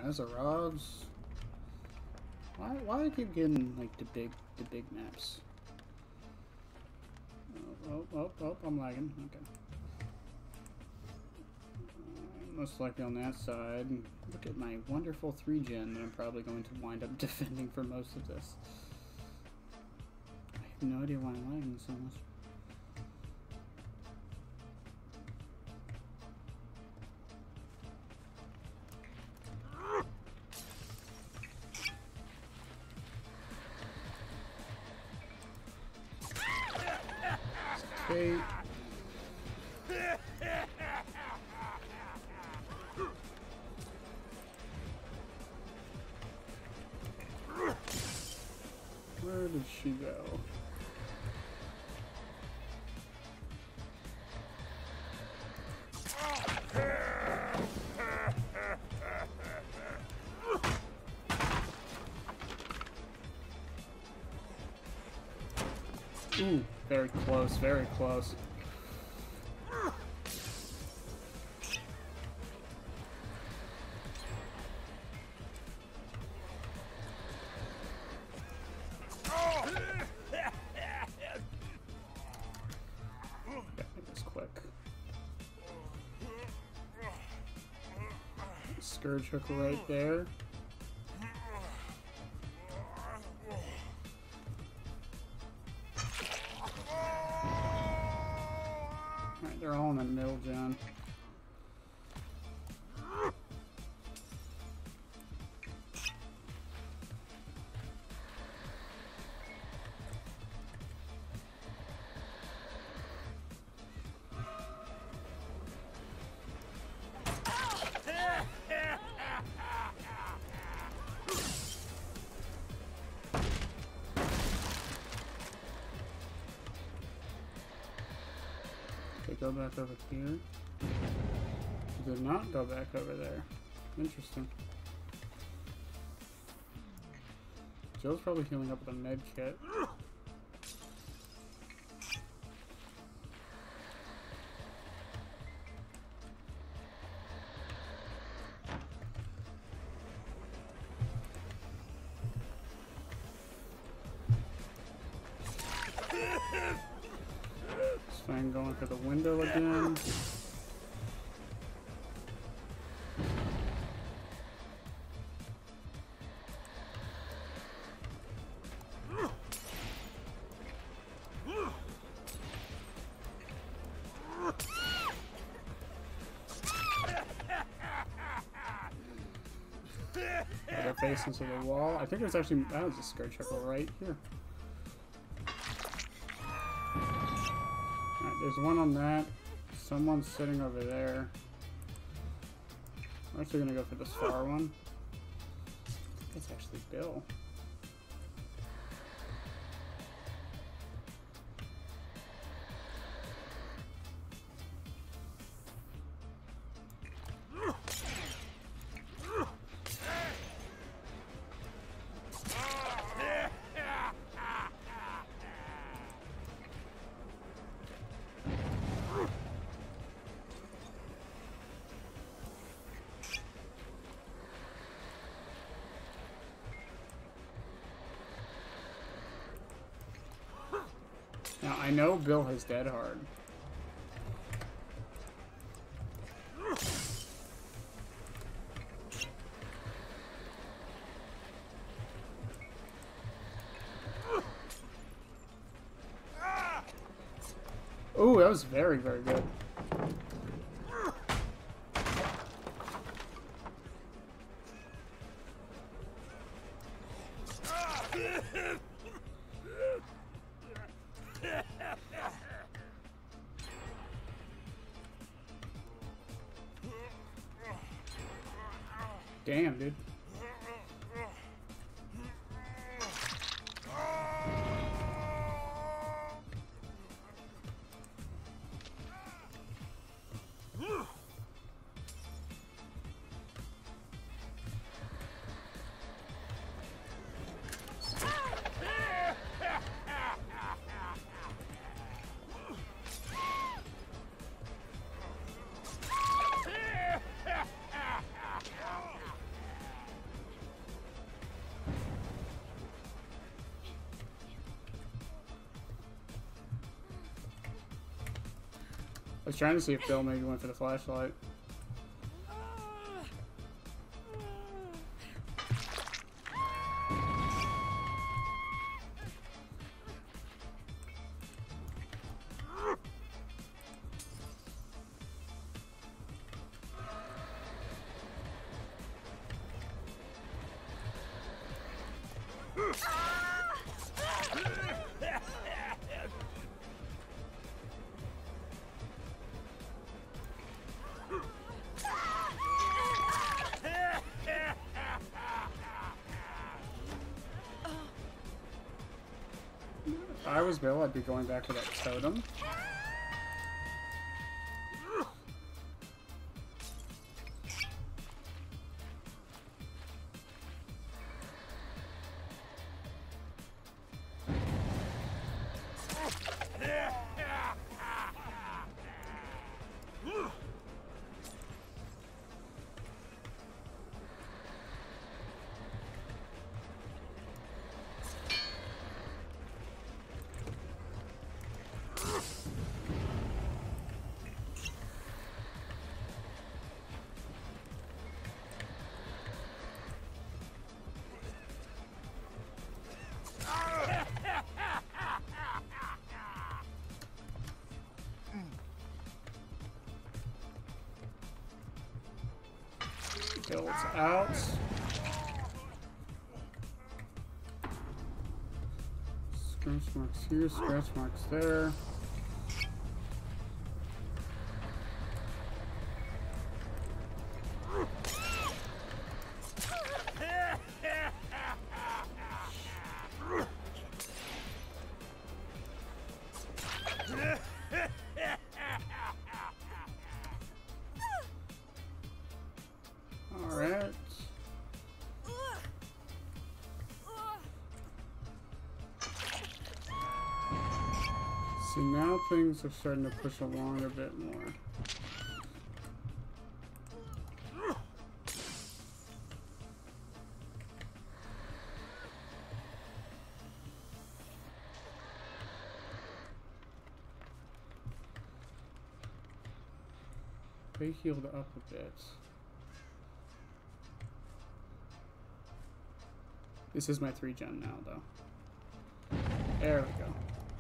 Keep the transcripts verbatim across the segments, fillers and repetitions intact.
Azerovs. Why? Why do I keep getting like the big, the big maps? Oh, oh, oh, oh I'm lagging. Okay. Uh, most likely on that side. Look at my wonderful three gen that I'm probably going to wind up defending for most of this. I have no idea why I'm lagging so much. Okay. Where did she go? Ooh, very close, very close. Scourge hook right there. Alright, they're all in the middle, John. Go back over here. Did not go back over there. Interesting. Joe's probably healing up with a med kit. Fine, going for the window again. They're facing to the wall. I think there's actually, that was a scourge chuckle right here. There's one on that. Someone's sitting over there. We're actually gonna go for this far one. I think it's actually Bill. Now, I know Bill has dead hard. Ooh, that was very, very good. Damn, dude. I was trying to see if Bill maybe went for the flashlight. If I was Bill, I'd be going back to that totem. Bill's out. Scratch marks here, scratch marks there. Alright. See, now things are starting to push along a bit more. They healed up a bit. This is my three gen now, though. There we go.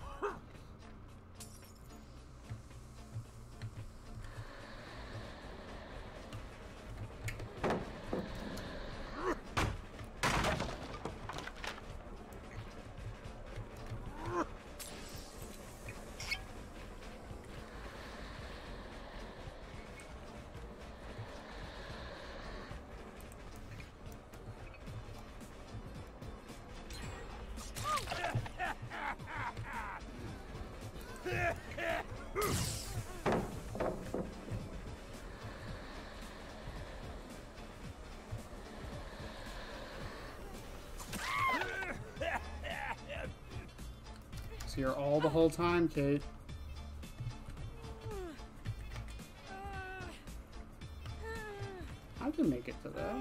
Here all the whole time, Kate. I can make it to that.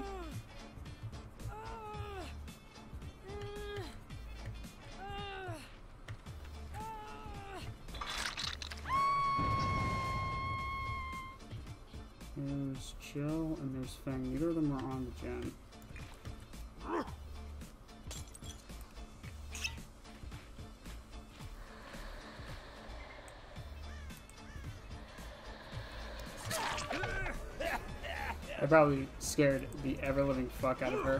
There's Jill and there's Fang. Neither of them are on the gen. I probably scared the ever-living fuck out of her.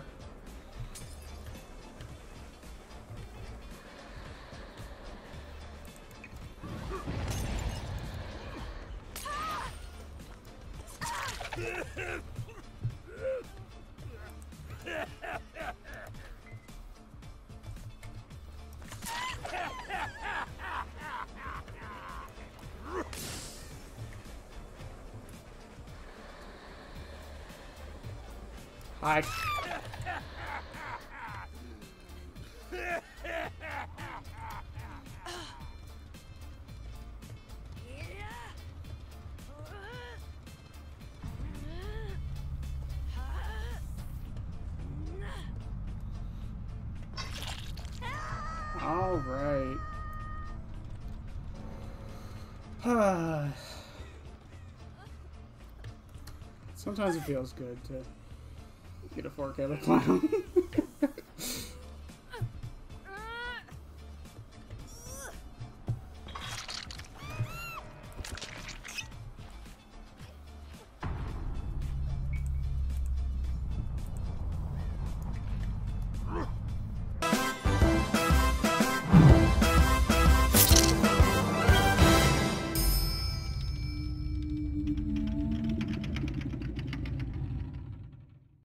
Hi. All right. Sometimes it feels good to get a fork out of the clown.